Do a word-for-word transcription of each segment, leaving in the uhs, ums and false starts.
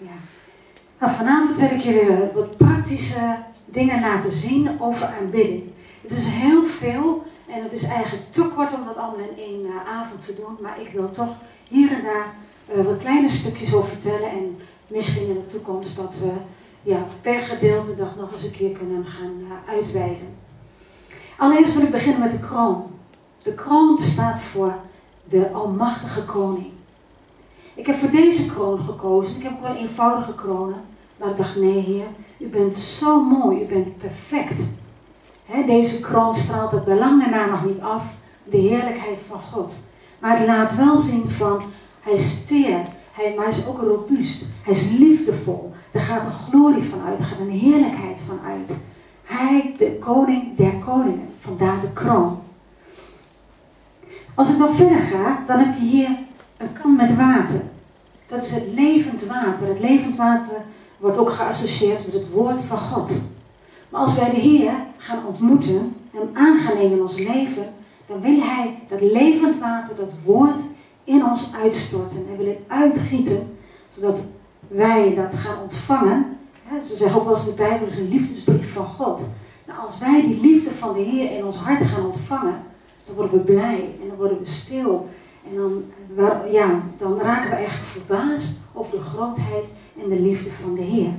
Ja. Nou, vanavond wil ik jullie wat praktische dingen laten zien over aanbidding. Het is heel veel en het is eigenlijk te kort om dat allemaal in één uh, avond te doen. Maar ik wil toch hier en daar uh, wat kleine stukjes over vertellen. En misschien in de toekomst dat we ja, per gedeelte dag nog eens een keer kunnen gaan uh, uitweiden. Allereerst wil ik beginnen met de kroon. De kroon staat voor de Almachtige Koning. Ik heb voor deze kroon gekozen. Ik heb ook wel eenvoudige kronen. Maar ik dacht, nee Heer, u bent zo mooi, u bent perfect. He, deze kroon straalt het belang daarna nog niet af, de heerlijkheid van God. Maar het laat wel zien van, hij is teer, hij, maar hij is ook robuust. Hij is liefdevol. Er gaat een glorie van uit, er gaat een heerlijkheid van uit. Hij, de koning der koningen, vandaar de kroon. Als ik nog verder ga, dan heb je hier een kan met water. Dat is het levend water. Het levend water wordt ook geassocieerd met het woord van God. Maar als wij de Heer gaan ontmoeten, hem aangaan nemen in ons leven, dan wil hij dat levend water, dat woord, in ons uitstorten. En wil het uitgieten, zodat wij dat gaan ontvangen. Ja, ze zeggen ook wel eens in de Bijbel, is een liefdesbrief van God. Nou, als wij die liefde van de Heer in ons hart gaan ontvangen, dan worden we blij en dan worden we stil. En dan, ja, dan raken we eigenlijk verbaasd over de grootheid en de liefde van de Heer.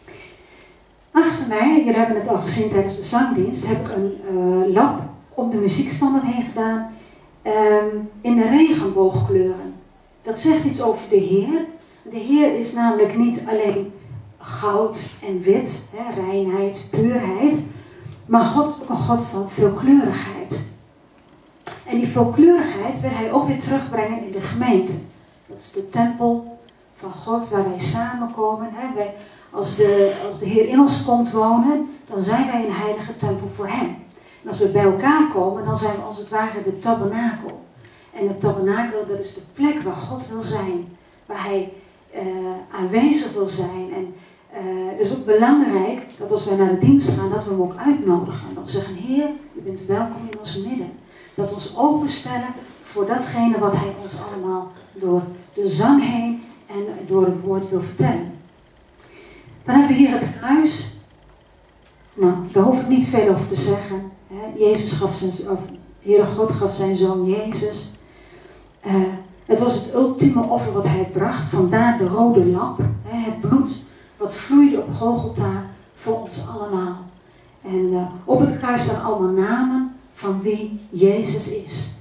Achter mij, jullie hebben het al gezien tijdens de zangdienst, heb ik een uh, lap om de muziekstandaard heen gedaan um, in de regenboogkleuren. Dat zegt iets over de Heer. De Heer is namelijk niet alleen goud en wit, hè, reinheid, puurheid, maar God is ook een God van veelkleurigheid. En die veelkleurigheid wil hij ook weer terugbrengen in de gemeente. Dat is de tempel van God waar wij samenkomen. Hè. Wij, als, de, als de Heer in ons komt wonen, dan zijn wij een heilige tempel voor hem. En als we bij elkaar komen, dan zijn we als het ware de tabernakel. En de tabernakel, dat is de plek waar God wil zijn. Waar hij uh, aanwezig wil zijn. En uh, het is ook belangrijk dat als wij naar de dienst gaan, dat we hem ook uitnodigen. En dat we zeggen, Heer, u bent welkom in ons midden. Dat we ons openstellen voor datgene wat hij ons allemaal door de zang heen en door het woord wil vertellen. Dan hebben we hier het kruis. Nou, daar hoef ik niet veel over te zeggen. Jezus gaf zijn, of Heere God gaf zijn zoon Jezus. Uh, het was het ultieme offer wat hij bracht. Vandaar de rode lap. Hè, het bloed wat vloeide op Golgotha voor ons allemaal. En uh, op het kruis staan allemaal namen van wie Jezus is.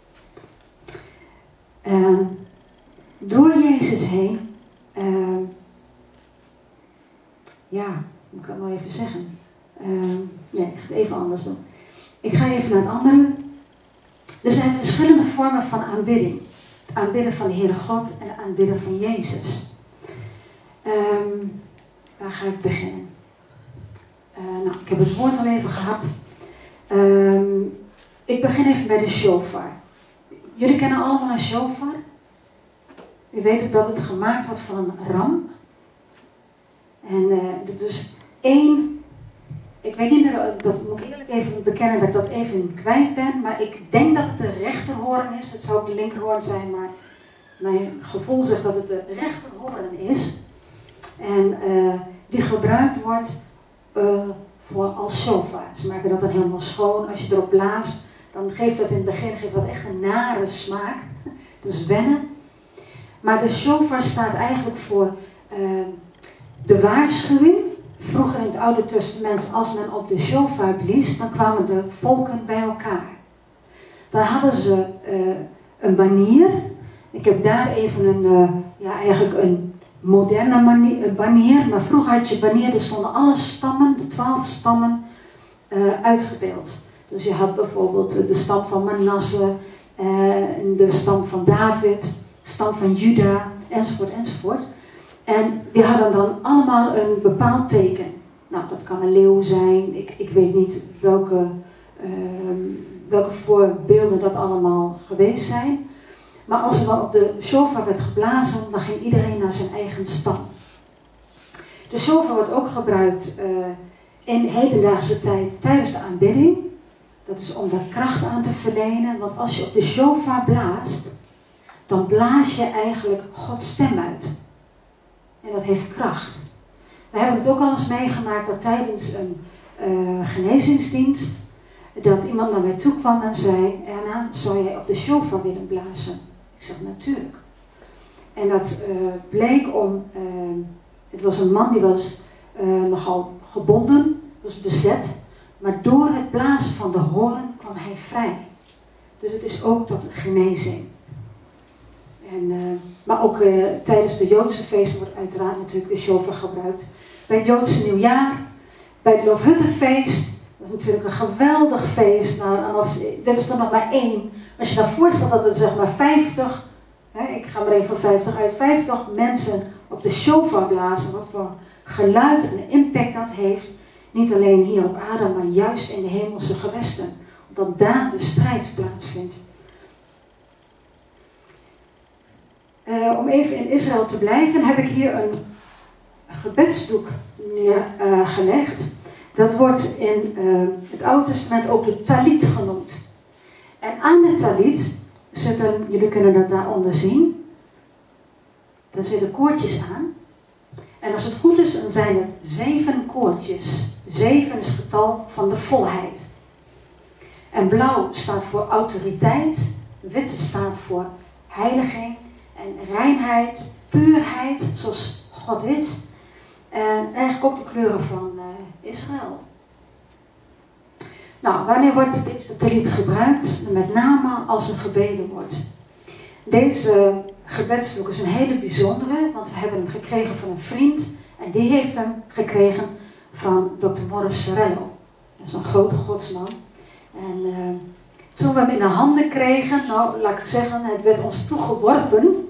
Uh, door Jezus heen. Uh, ja, moet ik dat nou even zeggen. Uh, nee, ik ga het even anders doen. Ik ga even naar het andere. Er zijn verschillende vormen van aanbidding. Het aanbidden van de Heere God en het aanbidden van Jezus. Um, waar ga ik beginnen? Uh, nou, ik heb het woord al even gehad. Um, ik begin even bij de shofar. Jullie kennen allemaal een shofar. U weet ook dat het gemaakt wordt van een ram. En uh, dit is één... Ik weet niet meer, dat moet ik eerlijk even bekennen dat ik dat even kwijt ben. Maar ik denk dat het de rechterhoorn is. Het zou ook de linkerhoorn zijn, maar mijn gevoel zegt dat het de rechterhoorn is. En uh, die gebruikt wordt uh, voor als shofar. Ze maken dat dan helemaal schoon. Als je erop blaast, dan geeft dat in het begin geeft dat echt een nare smaak. Dat is wennen. Maar de shofar staat eigenlijk voor uh, de waarschuwing. Vroeger in het Oude Testament, als men op de shofar blies, dan kwamen de volken bij elkaar. Dan hadden ze uh, een banier. Ik heb daar even een, uh, ja, eigenlijk een moderne manier, banier. Maar vroeger had je banier, er stonden alle stammen, de twaalf stammen, uh, uitgebeeld. Dus je had bijvoorbeeld de stam van Manasse, uh, de stam van David, de stam van Juda, enzovoort, enzovoort. En die hadden dan allemaal een bepaald teken. Nou, dat kan een leeuw zijn. Ik, ik weet niet welke, uh, welke voorbeelden dat allemaal geweest zijn. Maar als er dan op de shofar werd geblazen, dan ging iedereen naar zijn eigen stam. De shofar wordt ook gebruikt uh, in hedendaagse tijd tijdens de aanbidding. Dat is om daar kracht aan te verlenen. Want als je op de shofar blaast, dan blaas je eigenlijk Gods stem uit. En dat heeft kracht. We hebben het ook al eens meegemaakt dat tijdens een uh, genezingsdienst, dat iemand naar mij toe kwam en zei, Erna, zou jij op de shofar willen blazen? Ik zeg, natuurlijk. En dat uh, bleek om, uh, het was een man die was uh, nogal gebonden, was bezet, maar door het blazen van de hoorn kwam hij vrij. Dus het is ook tot genezing. En, uh, maar ook uh, tijdens de Joodse feesten wordt uiteraard natuurlijk de shofar gebruikt. Bij het Joodse nieuwjaar, bij het Loofhuttenfeest, dat is natuurlijk een geweldig feest. Nou, en als, dit is er nog maar één. Als je nou voorstelt dat er zeg maar vijftig, hè, ik ga maar even voor vijftig uit, vijftig mensen op de shofar blazen, wat voor geluid en impact dat heeft. Niet alleen hier op aarde, maar juist in de hemelse gewesten. Omdat daar de strijd plaatsvindt. Uh, om even in Israël te blijven, heb ik hier een gebedsdoek neergelegd. Uh, dat wordt in uh, het Oude Testament ook de talit genoemd. En aan de talit zitten, jullie kunnen dat daaronder zien, daar zitten koordjes aan. En als het goed is, dan zijn het zeven koordjes. Zeven is het getal van de volheid. En blauw staat voor autoriteit, wit staat voor heiliging en reinheid, puurheid, zoals God is. En eigenlijk ook de kleuren van uh, Israël. Nou, wanneer wordt deze talit gebruikt? Met name als er gebeden wordt. Deze gebedsdoek is een hele bijzondere, want we hebben hem gekregen van een vriend. En die heeft hem gekregen van dokter Morris Cerullo. Dat is een grote godsman. En uh, toen we hem in de handen kregen, nou laat ik zeggen, het werd ons toegeworpen.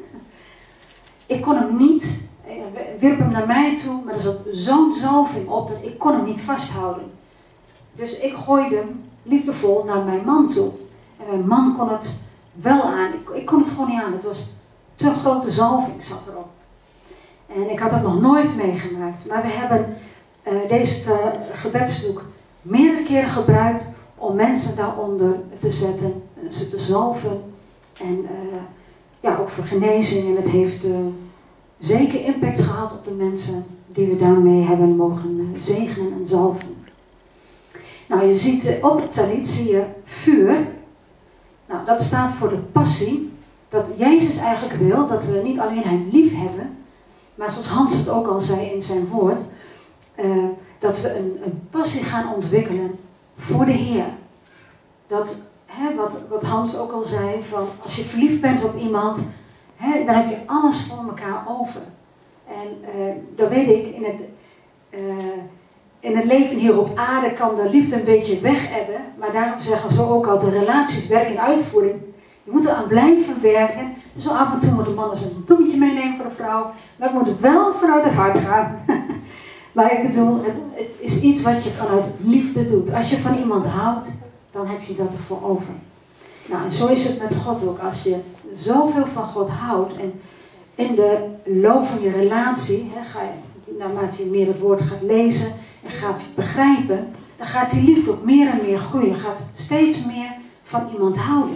Ik kon hem niet, ik wierp hem naar mij toe, maar er zat zo'n zalving op dat ik kon hem niet vasthouden. Dus ik gooide hem liefdevol naar mijn man toe. En mijn man kon het wel aan. Ik, ik kon het gewoon niet aan. Het was te grote zalving zat erop. En ik had dat nog nooit meegemaakt. Maar we hebben uh, deze uh, gebedsdoek meerdere keren gebruikt om mensen daaronder te zetten, ze te zalven. En uh, ja, ook voor genezing. En het heeft uh, zeker impact gehad op de mensen die we daarmee hebben mogen uh, zegenen en zalven. Nou, je ziet uh, op het talit zie je vuur. Nou, dat staat voor de passie. Dat Jezus eigenlijk wil dat we niet alleen hem lief hebben, maar zoals Hans het ook al zei in zijn woord, uh, dat we een, een passie gaan ontwikkelen voor de Heer. Dat, hè, wat, wat Hans ook al zei, van als je verliefd bent op iemand, hè, dan heb je alles voor elkaar over. En uh, dan weet ik, in het, uh, in het leven hier op aarde kan de liefde een beetje wegebben, maar daarom zeggen ze ook al, de relaties werken in uitvoering. Je moet er aan blijven werken. Dus zo af en toe moet de man eens een bloemetje meenemen voor de vrouw. Maar het moet wel vanuit het hart gaan. Maar ik bedoel, het, het is iets wat je vanuit liefde doet. Als je van iemand houdt, dan heb je dat ervoor over. Nou, en zo is het met God ook. Als je zoveel van God houdt en in de loop van je relatie, hè, ga je, naarmate je meer het woord gaat lezen en gaat begrijpen, dan gaat die liefde ook meer en meer groeien. Je gaat steeds meer van iemand houden.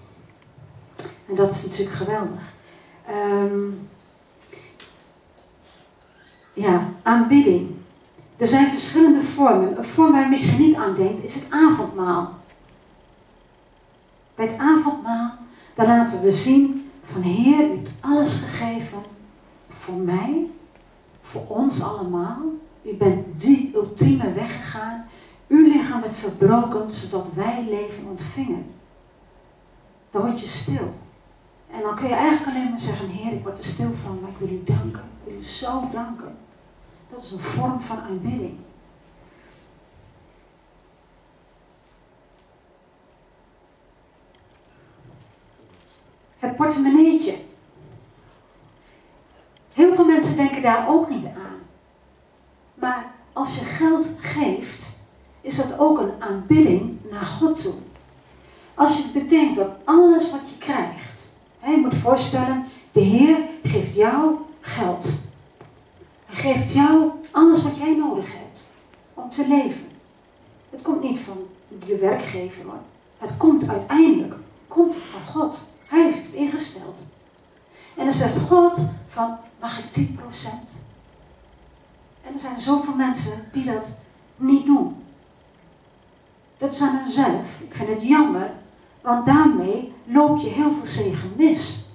En dat is natuurlijk geweldig. Um, ja, aanbidding. Er zijn verschillende vormen. Een vorm waar je misschien niet aan denkt, is het avondmaal. Bij het avondmaal, dan laten we zien van Heer, u hebt alles gegeven voor mij, voor ons allemaal. U bent die ultieme weg gegaan. Uw lichaam werd verbroken, zodat wij leven ontvingen. Dan word je stil. En dan kun je eigenlijk alleen maar zeggen, Heer, ik word er stil van, maar ik wil u danken. Ik wil u zo danken. Dat is een vorm van aanbidding. Het portemonneetje. Heel veel mensen denken daar ook niet aan. Maar als je geld geeft, is dat ook een aanbidding naar God toe. Als je bedenkt dat alles wat je krijgt, hè, je moet je voorstellen, de Heer geeft jou geld. Hij geeft jou alles wat jij nodig hebt om te leven. Het komt niet van je werkgever, hoor. Het komt uiteindelijk komt het van God. Hij heeft het ingesteld. En dan zegt God van, mag ik tien procent? er zijn zoveel mensen die dat niet doen. Dat is aan hunzelf. Ik vind het jammer, want daarmee loop je heel veel zegen mis.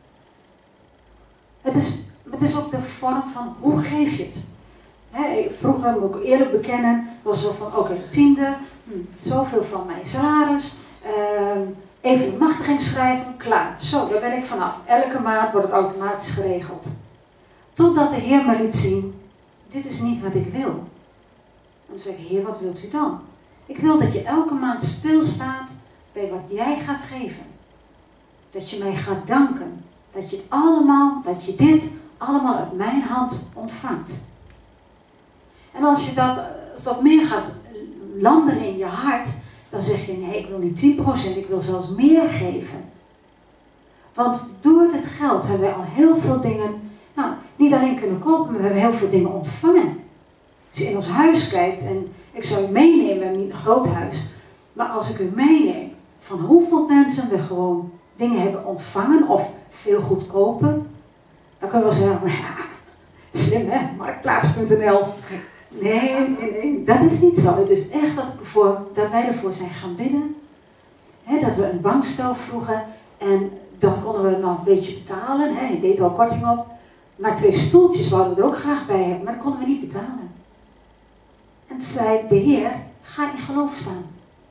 Het is, het is ook de vorm van hoe geef je het. He, vroeger, moet ik eerlijk bekennen, was het zo van, oké, okay, de tiende, hm, zoveel van mijn salaris, uh, even de machtiging schrijven, klaar. Zo, daar ben ik vanaf. Elke maand wordt het automatisch geregeld. Totdat de Heer me liet zien, dit is niet wat ik wil. En dan zeg ik, Heer, wat wilt u dan? Ik wil dat je elke maand stilstaat bij wat jij gaat geven. Dat je mij gaat danken. Dat je het allemaal, dat je dit allemaal uit mijn hand ontvangt. En als je dat, als dat meer gaat landen in je hart, dan zeg je, nee, ik wil niet tien procent, ik wil zelfs meer geven. Want door het geld hebben wij al heel veel dingen, nou, niet alleen kunnen kopen, maar we hebben heel veel dingen ontvangen. Als je in ons huis kijkt, en ik zou u meenemen, we hebben niet een groot huis, maar als ik u meeneem, van hoeveel mensen we gewoon dingen hebben ontvangen, of veel goedkoper, dan kunnen we zeggen, ja, slim hè, marktplaats punt n l. Nee, nee, nee, dat is niet zo. Het is echt dat, ervoor, dat wij ervoor zijn gaan bidden. He, dat we een bankstel vroegen en dat konden we nog een beetje betalen. He, je deed er al korting op. Maar twee stoeltjes wouden we er ook graag bij hebben, maar dat konden we niet betalen. En toen zei de Heer, ga in geloof staan.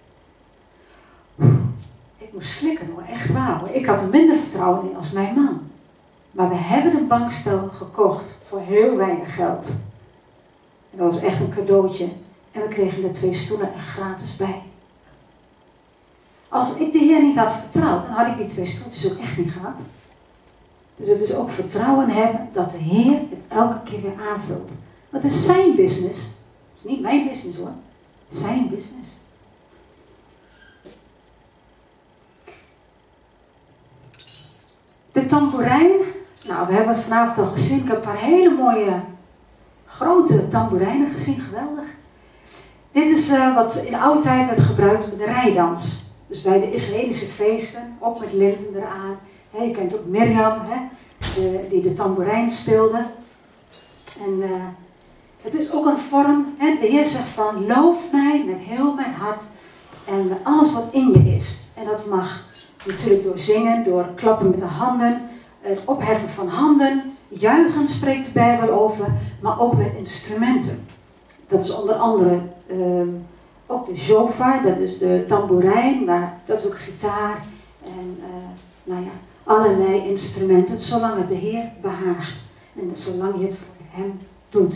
Ik moest slikken hoor, echt waar hoor. Ik had er minder vertrouwen in als mijn man. Maar we hebben een bankstel gekocht voor heel weinig geld. En dat was echt een cadeautje. En we kregen er twee stoelen er gratis bij. Als ik de Heer niet had vertrouwd, dan had ik die twee stoeltjes ook echt niet gehad. Dus het is ook vertrouwen hebben dat de Heer het elke keer weer aanvult. Want het is zijn business. Het is niet mijn business hoor. Zijn business. De tamboerijn. Nou, we hebben het vanavond al gezien. Ik heb een paar hele mooie grote tamboerijnen gezien. Geweldig. Dit is uh, wat in de oude tijd werd gebruikt bij de rijdans. Dus bij de Israëlische feesten. Ook met linten eraan. He, je kent ook Mirjam. He, de, die de tamboerijn speelde. En uh, het is ook een vorm. He, de Heer zegt van loof mij met heel mijn hart. En met alles wat in je is. En dat mag natuurlijk door zingen, door klappen met de handen, het opheffen van handen, juichen spreekt de Bijbel over, maar ook met instrumenten. Dat is onder andere uh, ook de shofar, dat is de tamboerijn, maar dat is ook gitaar en uh, nou ja, allerlei instrumenten, zolang het de Heer behaagt en zolang je het voor hem doet.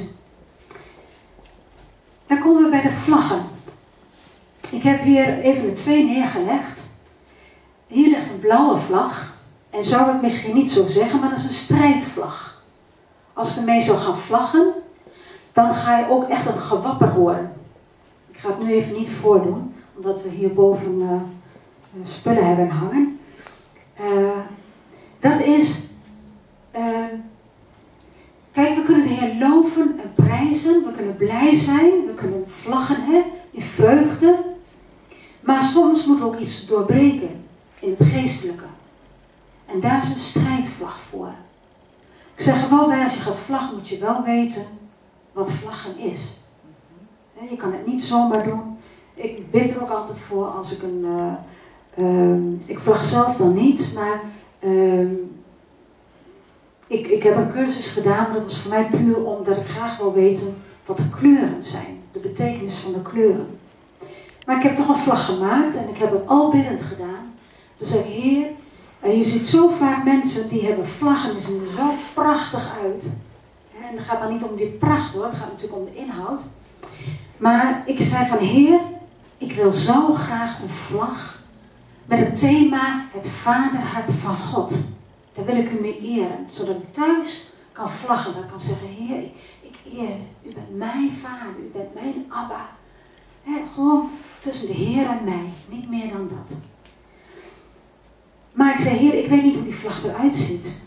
Dan komen we bij de vlaggen. Ik heb hier even de twee neergelegd. Hier ligt een blauwe vlag. En zou ik misschien niet zo zeggen, maar dat is een strijdvlag. Als je ermee zou gaan vlaggen, dan ga je ook echt een gewapper horen. Ik ga het nu even niet voordoen, omdat we hierboven uh, spullen hebben hangen. Uh, dat is... Uh, kijk, we kunnen de Heer loven en prijzen. We kunnen blij zijn. We kunnen vlaggen, hè, in vreugde. Maar soms moet ook iets doorbreken in het geestelijke. En daar is een strijdvlag voor. Ik zeg er wel bij, als je gaat vlaggen moet je wel weten wat vlaggen is. Je kan het niet zomaar doen. Ik bid er ook altijd voor als ik een... Uh, uh, ik vlag zelf dan niet, maar... Uh, ik, ik heb een cursus gedaan, dat is voor mij puur omdat ik graag wil weten wat de kleuren zijn. De betekenis van de kleuren. Maar ik heb toch een vlag gemaakt en ik heb het al biddend gedaan. Toen zei ik, Heer, en je ziet zo vaak mensen die hebben vlaggen, die zien er zo prachtig uit. En het gaat dan niet om die pracht hoor, het gaat natuurlijk om de inhoud. Maar ik zei van, Heer, ik wil zo graag een vlag met het thema het vaderhart van God. Daar wil ik u mee eren, zodat ik thuis kan vlaggen. Dat ik kan zeggen, Heer, ik eer u, u bent mijn vader, u bent mijn Abba. He, gewoon tussen de Heer en mij, niet meer dan dat. Maar ik zei, Heer, ik weet niet hoe die vlag eruit ziet.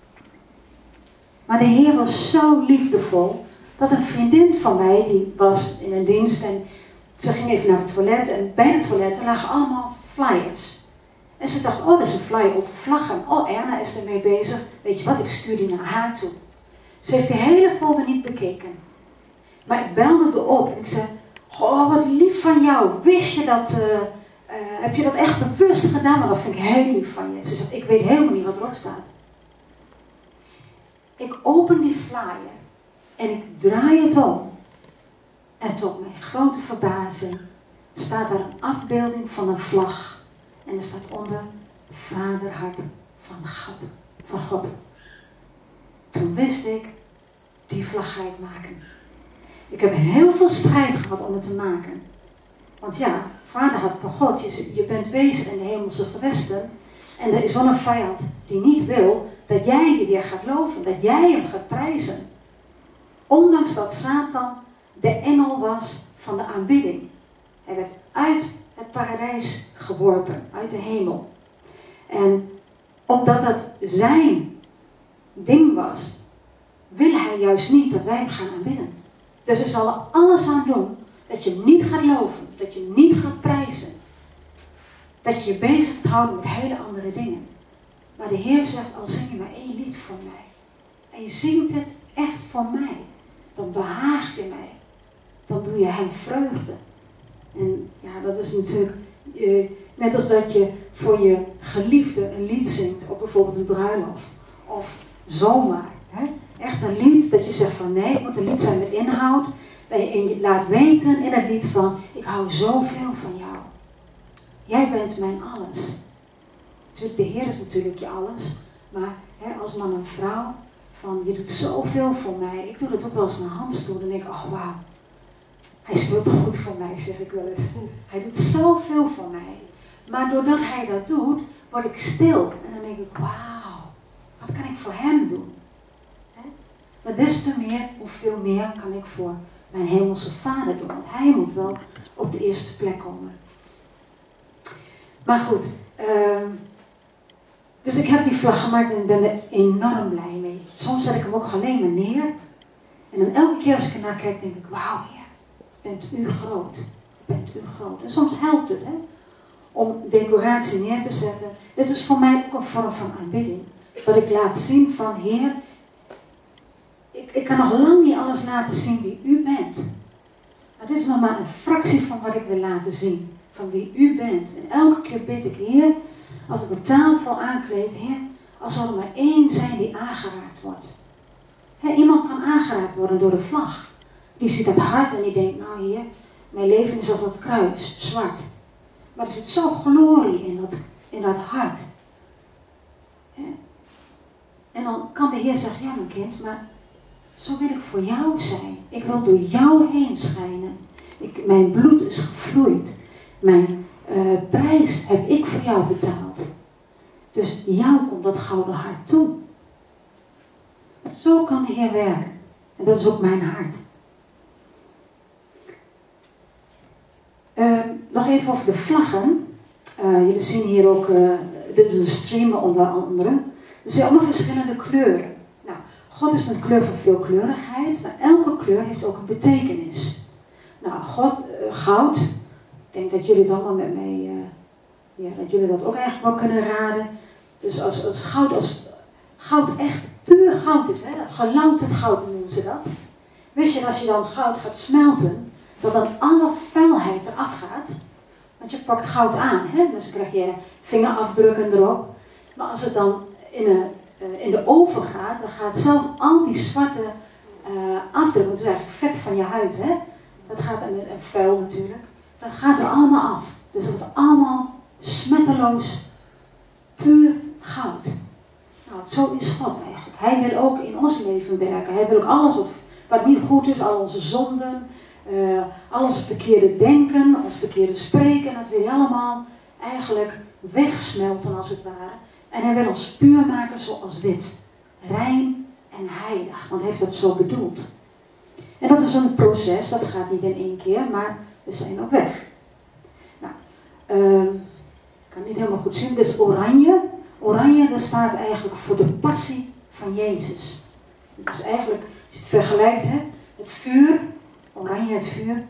Maar de Heer was zo liefdevol, dat een vriendin van mij, die was in een dienst en ze ging even naar het toilet en bij het toilet lagen allemaal flyers. En ze dacht, oh, dat is een flyer over vlaggen. Oh, Erna is ermee bezig. Weet je wat, ik stuur die naar haar toe. Ze heeft die hele folder niet bekeken. Maar ik belde erop en ik zei, oh wat lief van jou, wist je dat, uh, uh, heb je dat echt bewust gedaan? Maar dat vind ik heel lief van je. Ze zegt, ik weet helemaal niet wat erop staat. Ik open die flyer en ik draai het om. En tot mijn grote verbazing staat er een afbeelding van een vlag. En er staat onder Vaderhart van God. Van God. Toen wist ik, die vlag ga ik maken. Ik heb heel veel strijd gehad om het te maken. Want ja, Vaderhart van God, je, je bent bezig in de hemelse gewesten. En er is wel een vijand die niet wil dat jij die weer gaat loven. Dat jij hem gaat prijzen. Ondanks dat Satan de engel was van de aanbidding. Hij werd uit het paradijs geworpen, uit de hemel. En omdat het zijn ding was, wil hij juist niet dat wij hem gaan aanbidden. Dus we zal er alles aan doen dat je hem niet gaat loven, dat je hem niet gaat prijzen. Dat je je bezig houdt met hele andere dingen. Maar de Heer zegt, al zing je maar één lied voor mij. En je zingt het echt voor mij. Dan behaag je mij. Dan doe je hem vreugde. En ja, dat is natuurlijk, uh, net als dat je voor je geliefde een lied zingt op bijvoorbeeld een bruiloft. Of zomaar. Hè? Echt een lied dat je zegt van nee, het moet een lied zijn met inhoud. Dat je laat weten in het lied van, ik hou zoveel van jou. Jij bent mijn alles. Natuurlijk, de Heer is natuurlijk je alles. Maar hè, als man en vrouw, van je doet zoveel voor mij. Ik doe het ook wel eens naar handstoel. Dan denk ik, oh wauw. Hij is veel te goed voor mij, zeg ik wel eens. Hij doet zoveel voor mij. Maar doordat hij dat doet, word ik stil. En dan denk ik, wauw. Wat kan ik voor hem doen? Hè? Maar des te meer, hoeveel meer kan ik voor mijn hemelse Vader doen. Want hij moet wel op de eerste plek komen. Maar goed. Uh, dus ik heb die vlag gemaakt en ik ben er enorm blij mee. Soms zet ik hem ook alleen maar neer. En dan elke keer als ik ernaar kijk, denk ik, wauw Heer. Bent u groot. Bent u groot. En soms helpt het, hè. Om decoratie neer te zetten. Dit is voor mij ook een vorm van aanbidding. Dat ik laat zien van, Heer. Ik, ik kan nog lang niet alles laten zien wie u bent. Maar dit is nog maar een fractie van wat ik wil laten zien. Van wie u bent. En elke keer bid ik, Heer. Als ik een tafel aankleed, Heer. Als er maar één zijn die aangeraakt wordt. He, iemand kan aangeraakt worden door de vlag. Die ziet het hart en die denkt, nou Heer, mijn leven is als dat kruis, zwart. Maar er zit zo'n glorie in dat, in dat hart. He. En dan kan de Heer zeggen, ja mijn kind, maar zo wil ik voor jou zijn. Ik wil door jou heen schijnen. Ik, mijn bloed is gevloeid. Mijn uh, prijs heb ik voor jou betaald. Dus jou komt dat gouden hart toe. Zo kan de Heer werken. En dat is ook mijn hart. Uh, nog even over de vlaggen. Uh, jullie zien hier ook, uh, dit is een stream onder andere. Er zijn allemaal verschillende kleuren. Nou, God is een kleur van veelkleurigheid, maar elke kleur heeft ook een betekenis. Nou, God, uh, goud. Ik denk dat jullie het allemaal met mij, uh, ja, dat jullie dat ook eigenlijk wel kunnen raden. Dus als, als goud, als goud echt puur goud is, hè, gelouterd goud noemen ze dat. Wist je, als je dan goud gaat smelten, dat dan alle vuilheid eraf gaat. Want je pakt goud aan, hè? Dus dan krijg je vingerafdrukken erop. Maar als het dan in de, uh, in de oven gaat, dan gaat zelfs al die zwarte uh, afdrukken, dat is eigenlijk vet van je huid, hè? Dat gaat, en, en vuil natuurlijk, dat gaat er allemaal af. Dus dat wordt allemaal smetteloos, puur goud. Nou, zo is God eigenlijk. Hij wil ook in ons leven werken. Hij wil ook alles wat, wat niet goed is, al onze zonden, uh, alles verkeerde denken, alles verkeerde spreken, dat wil hij allemaal eigenlijk wegsmelten als het ware. En hij wil ons puur maken zoals wit. Rein en heilig, want hij heeft dat zo bedoeld. En dat is een proces, dat gaat niet in één keer, maar we zijn op weg. Nou, uh, ik kan het niet helemaal goed zien, dit is oranje. Oranje, dat staat eigenlijk voor de passie van Jezus. Dat is eigenlijk, als je het vergelijkt, hè, het vuur, oranje het vuur.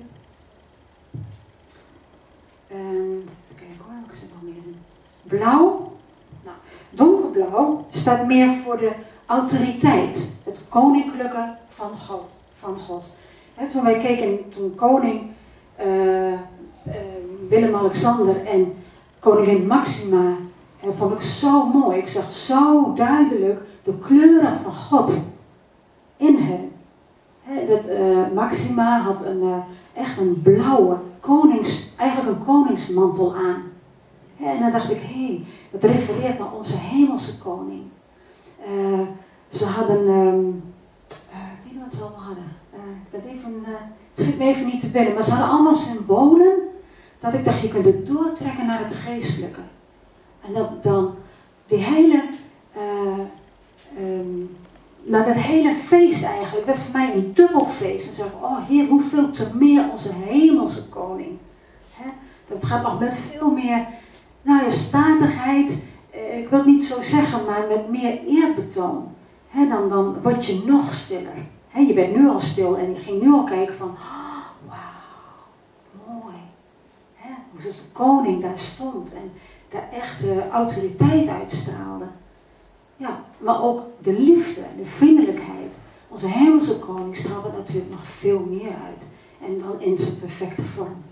En, kijk hoor, ik zit nog meer in. Blauw, nou, donkerblauw staat meer voor de autoriteit, het koninklijke van God. Van God. He, toen wij keken, toen koning uh, uh, Willem-Alexander en koningin Maxima, uh, vond ik zo mooi. Ik zag zo duidelijk de kleuren van God in hen. He, dat, uh, Maxima had een, uh, echt een blauwe, konings, eigenlijk een koningsmantel aan. He, en dan dacht ik, hé, hey, dat refereert naar onze hemelse koning. Uh, ze hadden, um, uh, ik weet niet wat ze allemaal hadden. Uh, ik ben even, uh, het schiet me even niet te binnen, maar ze hadden allemaal symbolen. Dat ik dacht, je kunt het doortrekken naar het geestelijke. En dat dan die hele, uh, um, nou dat hele feest eigenlijk, werd voor mij een dubbel feest. En zei ik, oh Heer, hoeveel te meer onze hemelse koning. He? Dat gaat nog met veel meer, nou ja, statigheid. Ik wil het niet zo zeggen, maar met meer eerbetoon. He, dan, dan word je nog stiller. He, je bent nu al stil en je ging nu al kijken van, oh, wauw, mooi. He, hoe zoals de koning daar stond en daar echt uh, autoriteit uitstraalde. Ja, maar ook de liefde en de vriendelijkheid. Onze hemelse koning straalde natuurlijk nog veel meer uit. En dan in zijn perfecte vorm.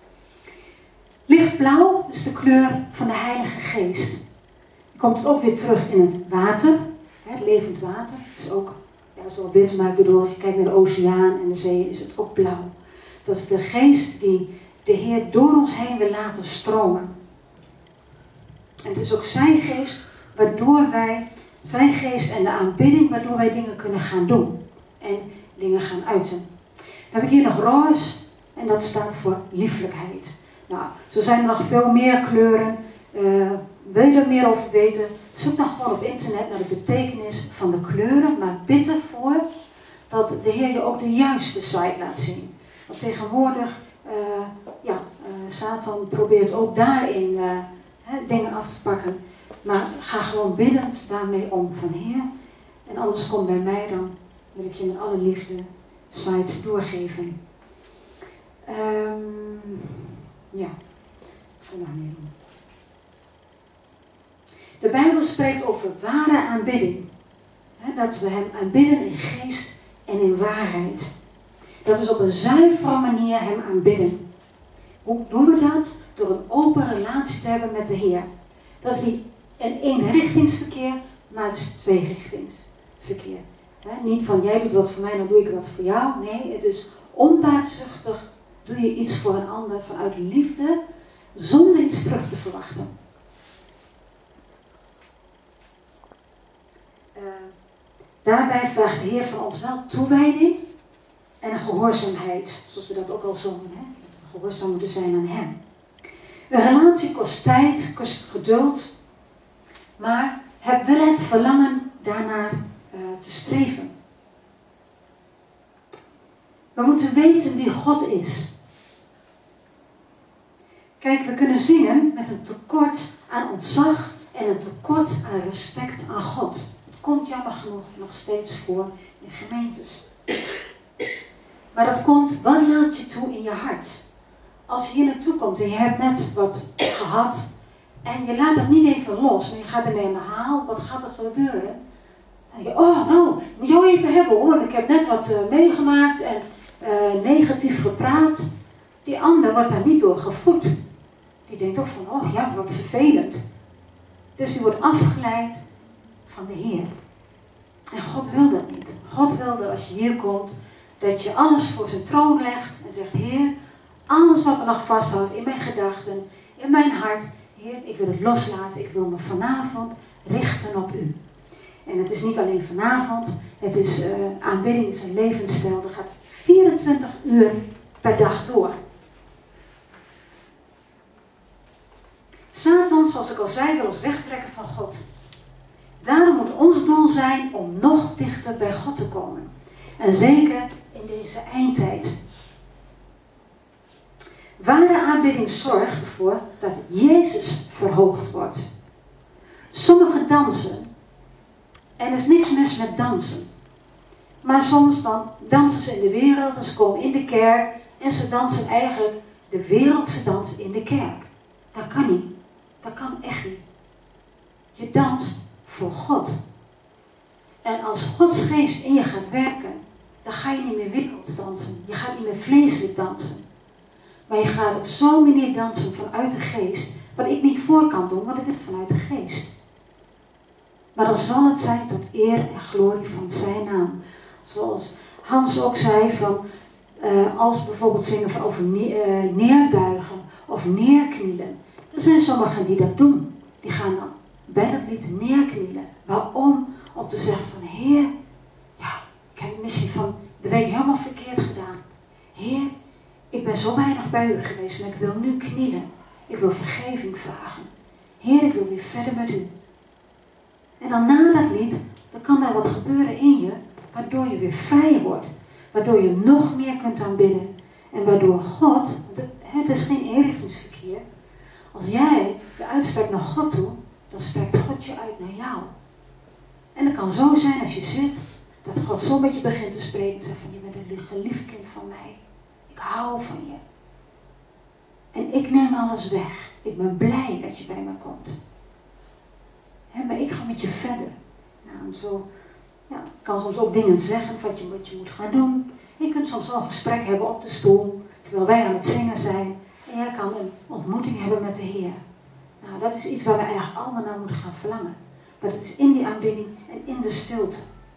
Lichtblauw is de kleur van de Heilige Geest. Komt het ook weer terug in het water, het levend water. Is ook, ja, dat is wel wit, maar ik bedoel, als je kijkt naar de oceaan en de zee, is het ook blauw. Dat is de geest die de Heer door ons heen wil laten stromen. En het is ook zijn geest, waardoor wij, zijn geest en de aanbidding, waardoor wij dingen kunnen gaan doen. En dingen gaan uiten. Dan heb ik hier nog roze, en dat staat voor lieflijkheid. Nou, zo zijn er nog veel meer kleuren. Uh, Wil je er meer over weten? Zoek dan gewoon op internet naar de betekenis van de kleuren. Maar bid ervoor dat de Heer je ook de juiste site laat zien. Want tegenwoordig, uh, ja, uh, Satan probeert ook daarin uh, hè, dingen af te pakken. Maar ga gewoon biddend daarmee om van Heer. En anders kom bij mij, dan wil ik je met alle liefde sites doorgeven. Um, ja, ik ga nog meer doen. De Bijbel spreekt over ware aanbidding. He, dat we hem aanbidden in geest en in waarheid. Dat is op een zuivere manier hem aanbidden. Hoe doen we dat? Door een open relatie te hebben met de Heer. Dat is niet een eenrichtingsverkeer, maar het is tweerichtingsverkeer. He, niet van jij doet wat voor mij, dan doe ik wat voor jou. Nee, het is onbaatzuchtig. Doe je iets voor een ander vanuit liefde, zonder iets terug te verwachten. Uh, daarbij vraagt de Heer van ons wel toewijding en gehoorzaamheid, zoals we dat ook al zongen, hè? Dat we gehoorzaam moeten zijn aan Hem. Een relatie kost tijd, kost geduld, maar heb wel het verlangen daarnaar uh, te streven. We moeten weten wie God is. Kijk, we kunnen zingen met een tekort aan ontzag en een tekort aan respect aan God. Het komt jammer genoeg nog steeds voor in gemeentes. Maar dat komt, wat laat je toe in je hart? Als je hier naartoe komt en je hebt net wat gehad en je laat het niet even los en je gaat ermee aan de haal, wat gaat er gebeuren? Dan denk je, oh nou, ik moet jou even hebben hoor, ik heb net wat uh, meegemaakt en uh, negatief gepraat. Die ander wordt daar niet door gevoed. Die denkt ook van, oh ja, wat vervelend. Dus die wordt afgeleid van de Heer. En God wil dat niet. God wil dat als je hier komt, dat je alles voor zijn troon legt en zegt, Heer, alles wat me nog vasthoudt in mijn gedachten, in mijn hart, Heer, ik wil het loslaten. Ik wil me vanavond richten op u. En het is niet alleen vanavond, het is uh, aanbidding, het is een levensstijl. Dat gaat vierentwintig uur per dag door. Satan, zoals ik al zei, wil ons wegtrekken van God. Daarom moet ons doel zijn om nog dichter bij God te komen. En zeker in deze eindtijd. Ware aanbidding zorgt ervoor dat Jezus verhoogd wordt. Sommigen dansen. En er is niks mis met dansen. Maar soms dan dansen ze in de wereld en ze komen in de kerk en ze dansen eigenlijk de wereldse dans in de kerk. Dat kan niet. Dat kan echt niet. Je danst voor God. En als Gods geest in je gaat werken, dan ga ga je niet meer werelds dansen. Je gaat niet meer vleeselijk dansen. Maar je gaat op zo'n manier dansen vanuit de geest. Wat ik niet voor kan doen, want het is vanuit de geest. Maar dan zal het zijn tot eer en glorie van zijn naam. Zoals Hans ook zei, van, uh, als bijvoorbeeld zingen van over ne uh, neerbuigen of neerknielen. Er zijn sommigen die dat doen. Die gaan dan bij dat lied neerknielen. Waarom? Om te zeggen van, Heer, ja, ik heb het misschien van de week helemaal verkeerd gedaan. Heer, ik ben zo weinig bij u geweest en ik wil nu knielen. Ik wil vergeving vragen. Heer, ik wil weer verder met u. En dan na dat lied, dan kan daar wat gebeuren in je, waardoor je weer vrij wordt. Waardoor je nog meer kunt aanbidden. En waardoor God, het is geen eenrichtingsverkeer. Als jij je uitstrekt naar God toe, dan strekt God je uit naar jou. En het kan zo zijn als je zit, dat God zo'n beetje begint te spreken en zegt van, je bent een geliefd kind van mij. Ik hou van je. En ik neem alles weg. Ik ben blij dat je bij me komt. He, maar ik ga met je verder. Nou, zo, ja, ik kan soms ook dingen zeggen wat je, wat je moet gaan doen. Je kunt soms wel een gesprek hebben op de stoel, terwijl wij aan het zingen zijn. En jij kan een ontmoeting hebben met de Heer. Nou, dat is iets waar we eigenlijk allemaal naar moeten gaan verlangen. Maar dat is in die aanbidding en in de stilte.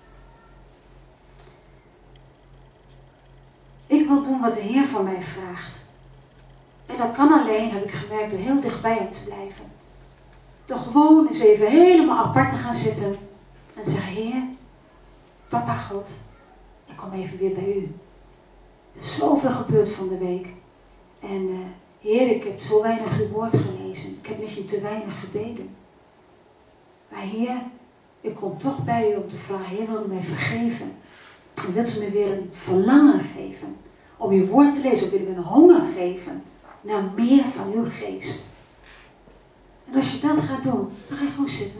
Ik wil doen wat de Heer van mij vraagt. En dat kan alleen, heb ik gemerkt, door heel dicht bij hem te blijven. Door gewoon eens even helemaal apart te gaan zitten. En zeggen, Heer, Papa God, ik kom even weer bij u. Er is zoveel gebeurd van de week. En uh, Heer, ik heb zo weinig uw woord gelezen. Ik heb misschien te weinig gebeden. Maar Heer, ik kom toch bij u om te vragen, Heer, wil u mij vergeven? En wilt u me weer een verlangen geven om uw woord te lezen? Of wil u me een honger geven naar meer van uw geest? En als je dat gaat doen, dan ga je gewoon zitten.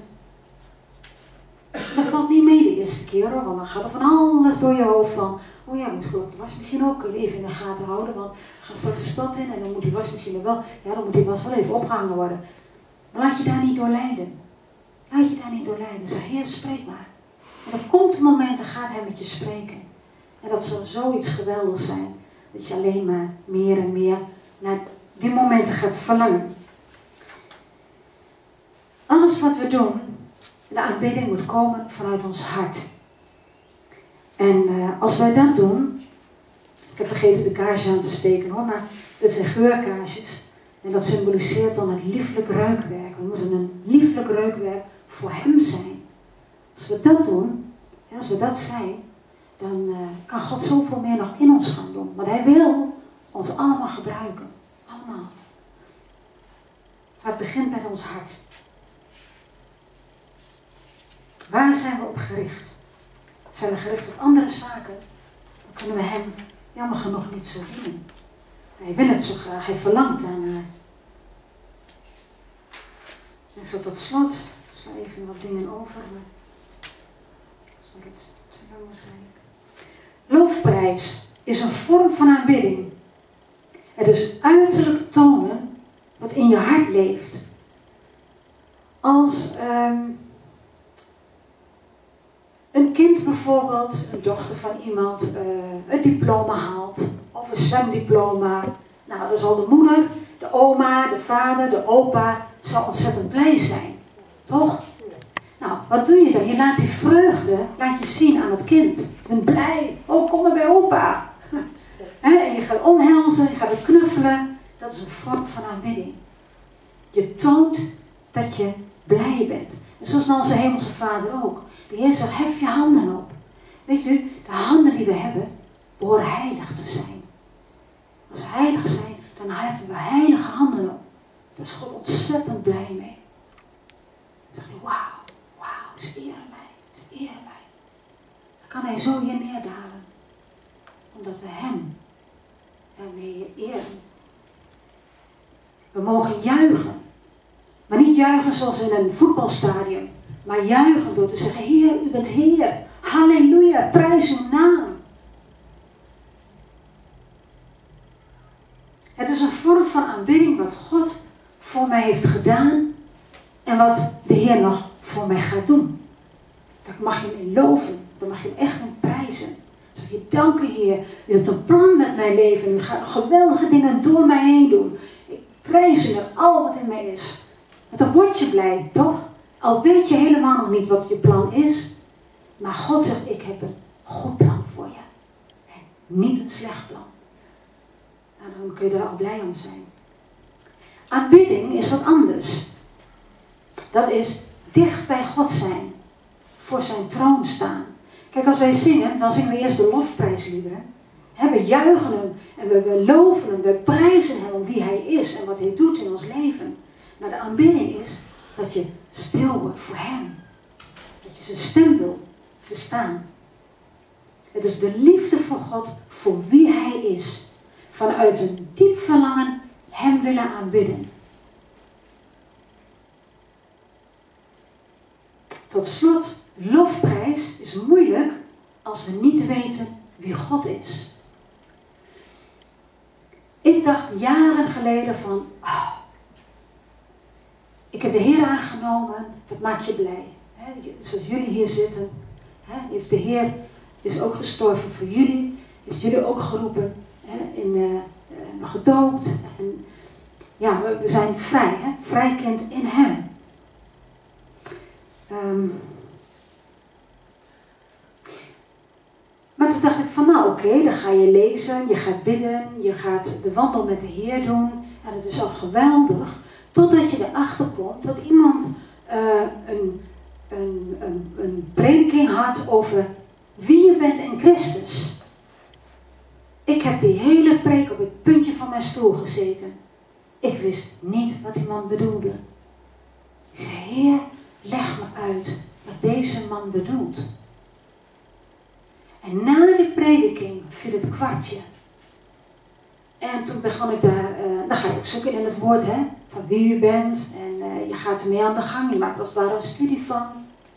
Dat valt niet mee de eerste keer hoor, want dan gaat er van alles door je hoofd van, oh ja, ik moet gewoon de wasmachine ook even in de gaten houden, want gaat straks de stad in en dan moet die wasmachine wel, ja dan moet die was wel even opgehangen worden. Maar laat je daar niet door leiden. Laat je daar niet door leiden. Zeg, Heer, spreek maar. En er komt een moment, dan gaat hij met je spreken. En dat zal zoiets geweldigs zijn, dat je alleen maar meer en meer naar die momenten gaat verlangen. Alles wat we doen, de aanbidding moet komen vanuit ons hart. En uh, als wij dat doen, ik heb vergeten de kaarsjes aan te steken hoor, maar dit zijn geurkaarsjes. En dat symboliseert dan het lieflijk reukwerk. We moeten een lieflijk reukwerk voor hem zijn. Als we dat doen, en als we dat zijn, dan uh, kan God zoveel meer nog in ons gaan doen. Want hij wil ons allemaal gebruiken. Allemaal. Maar het begint met ons hart. Waar zijn we op gericht? Zijn we gericht op andere zaken? Dan kunnen we hem jammer genoeg niet zo dienen. Hij wil het zo graag, hij verlangt daarnaar. En zo tot slot, ik sla even wat dingen over, maar zal het te lang zijn. Lofprijs is een vorm van aanbidding. Het is uiterlijk tonen wat in je hart leeft. Als um, een kind bijvoorbeeld, een dochter van iemand, uh, een diploma haalt, of een zwemdiploma. Nou, dan zal de moeder, de oma, de vader, de opa, zal ontzettend blij zijn. Toch? Nou, wat doe je dan? Je laat die vreugde, laat je zien aan het kind. Ik ben blij. Oh, kom maar bij opa. He, en je gaat omhelzen, je gaat het knuffelen. Dat is een vorm van aanbidding. Je toont dat je blij bent. En zoals onze hemelse vader ook. De Heer zegt, hef je handen op. Weet u, de handen die we hebben, behoren heilig te zijn. Als ze heilig zijn, dan heffen we heilige handen op. Daar is God ontzettend blij mee. Dan zegt hij, wauw, wauw, het is eer aan mij, het is eer aan mij. Dan kan hij zo hier neerdalen. Omdat we hem daarmee eren. We mogen juichen. Maar niet juichen zoals in een voetbalstadion. Maar juichen door te zeggen, Heer, u bent Heer. Halleluja, prijs uw naam. Het is een vorm van aanbidding wat God voor mij heeft gedaan. En wat de Heer nog voor mij gaat doen. Daar mag je hem in loven. Daar mag je hem echt in prijzen. Zeg je, dank u Heer, u hebt een plan met mijn leven. U gaat geweldige dingen door mij heen doen. Ik prijs u met al wat in mij is. En dan word je blij, toch? Al weet je helemaal nog niet wat je plan is. Maar God zegt, ik heb een goed plan voor je. En niet een slecht plan. Nou, dan kun je er al blij om zijn. Aanbidding is wat anders. Dat is dicht bij God zijn. Voor zijn troon staan. Kijk, als wij zingen, dan zingen we eerst de lofprijsliederen. He, we juichen hem en we, we loven hem, we prijzen hem om wie hij is en wat hij doet in ons leven. Maar de aanbidding is dat je stil wordt voor hem. Dat je zijn stem wil verstaan. Het is de liefde voor God, voor wie hij is. Vanuit een diep verlangen hem willen aanbidden. Tot slot, lofprijs is moeilijk als we niet weten wie God is. Ik dacht jaren geleden van, oh, ik heb de Heer aangenomen, dat maakt je blij. He, zoals jullie hier zitten, he, heeft de Heer is ook gestorven voor jullie, heeft jullie ook geroepen, he, in, uh, uh, gedoopt. En, ja, we, we zijn vrij, he, vrij kind in hem. Um, maar toen dacht ik van nou oké, okay, dan ga je lezen, je gaat bidden, je gaat de wandel met de Heer doen. En het is al geweldig, totdat je erachter komt dat iemand uh, een, een, een, een prediking had over wie je bent in Christus. Ik heb die hele preek op het puntje van mijn stoel gezeten. Ik wist niet wat die man bedoelde. Ik zei, Heer, leg me uit wat deze man bedoelt. En na de prediking viel het kwartje. En toen begon ik daar, uh, dan ga je ook zoeken in het woord, hè, van wie u bent. En uh, je gaat ermee aan de gang, je maakt als het ware een studie van.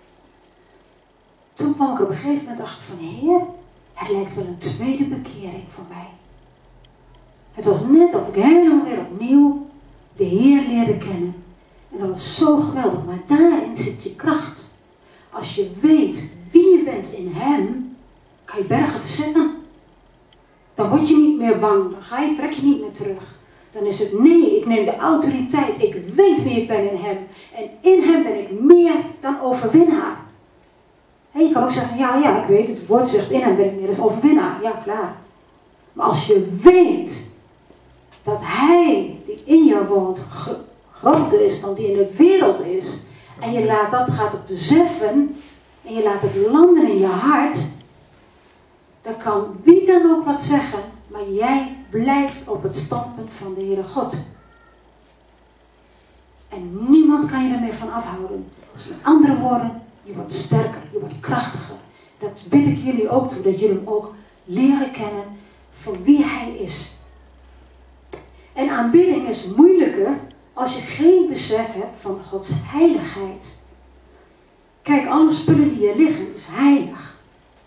Toen kwam ik op een gegeven moment achter van, Heer, het lijkt wel een tweede bekering voor mij. Het was net of ik helemaal weer opnieuw de Heer leerde kennen. En dat was zo geweldig, maar daarin zit je kracht. Als je weet wie je bent in hem, kan je bergen verzetten. Dan word je niet meer bang, dan ga je, trek je niet meer terug. Dan is het nee, ik neem de autoriteit, ik weet wie ik ben in hem. En in hem ben ik meer dan overwinnaar. En je kan ook zeggen, ja, ja, ik weet het, het woord zegt in hem ben ik meer dan overwinnaar. Ja, klaar. Maar als je weet dat hij die in jou woont groter is dan die in de wereld is. En je laat dat gaat het beseffen. En je laat het landen in je hart. Dan kan wie dan ook wat zeggen. Maar jij blijft op het standpunt van de Heere God. En niemand kan je ermee van afhouden. Dus met andere woorden, je wordt sterker, je wordt krachtiger. Dat bid ik jullie ook toe. Dat jullie hem ook leren kennen voor wie hij is. En aanbidding is moeilijker als je geen besef hebt van Gods heiligheid. Kijk, alle spullen die hier liggen is heilig.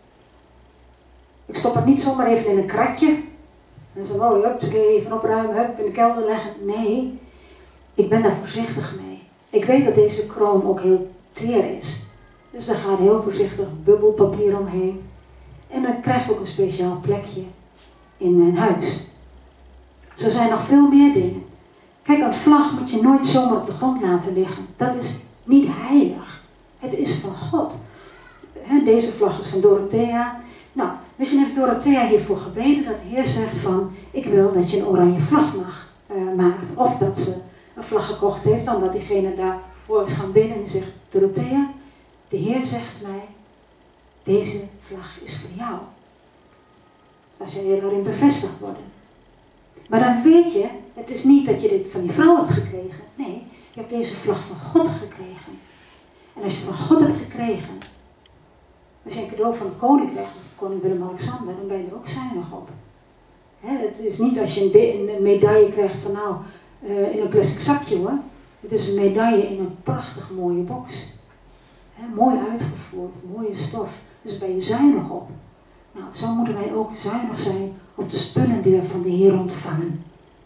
Ik stop het niet zomaar even in een kratje. En zo, oh, hup, even opruimen, hup, in de kelder leggen. Nee, ik ben daar voorzichtig mee. Ik weet dat deze kroon ook heel teer is. Dus daar gaat heel voorzichtig bubbelpapier omheen. En dan krijgt ook een speciaal plekje in mijn huis. Zo zijn nog veel meer dingen. Kijk, een vlag moet je nooit zomaar op de grond laten liggen. Dat is niet heilig. Het is van God. He, deze vlag is van Dorothea. Nou, misschien heeft Dorothea hiervoor gebeden dat de Heer zegt van, ik wil dat je een oranje vlag mag, uh, maakt. Of dat ze een vlag gekocht heeft, dan dat diegene daarvoor is gaan bidden en zegt, Dorothea, de Heer zegt mij, deze vlag is voor jou. Dan zal je erin bevestigd worden. Maar dan weet je, het is niet dat je dit van die vrouw hebt gekregen. Nee, je hebt deze vlag van God gekregen. En als je het van God hebt gekregen, als je een cadeau van de koning krijgt, of koning Willem-Alexander, dan ben je er ook zuinig op. He, het is niet als je een, de, een medaille krijgt van nou, uh, in een plastic zakje hoor. Het is een medaille in een prachtig mooie box. He, mooi uitgevoerd, mooie stof. Dus ben je zuinig op. Nou, zo moeten wij ook zuinig zijn op de spullen die we van de Heer ontvangen.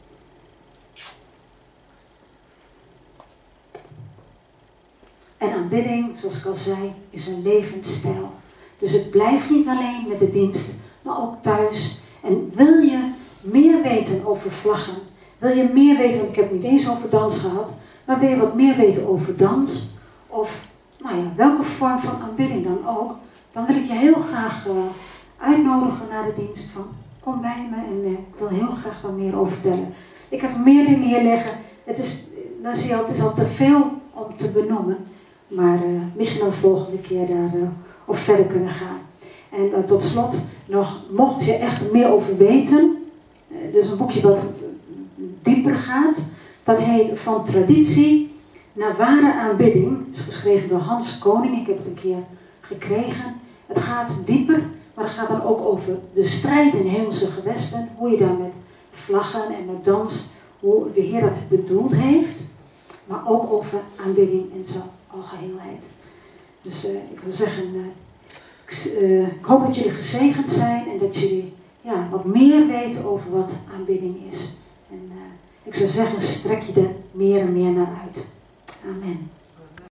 En aanbidding, zoals ik al zei, is een levensstijl. Dus het blijft niet alleen met de dienst, maar ook thuis. En wil je meer weten over vlaggen? Wil je meer weten, want ik heb het niet eens over dans gehad, maar wil je wat meer weten over dans? Of nou ja, welke vorm van aanbidding dan ook, dan wil ik je heel graag uh, uitnodigen naar de dienst van kom bij me en uh, ik wil heel graag daar meer over vertellen. Ik heb meer dingen hier liggen. Het is, dan zie je al, het is al te veel om te benoemen. Maar uh, misschien dan de volgende keer daar uh, op verder kunnen gaan. En uh, tot slot nog, mocht je echt meer over weten. Uh, dus een boekje wat dieper gaat. Dat heet Van Traditie naar Ware Aanbidding. Het is geschreven door Hans Koning. Ik heb het een keer gekregen. Het gaat dieper. Maar het gaat dan ook over de strijd in hemelse gewesten. Hoe je daar met vlaggen en met dans, hoe de Heer dat bedoeld heeft. Maar ook over aanbidding in zijn algeheelheid. Dus uh, ik wil zeggen, uh, ik, uh, ik hoop dat jullie gezegend zijn. En dat jullie ja, wat meer weten over wat aanbidding is. En uh, ik zou zeggen, strek je er meer en meer naar uit. Amen.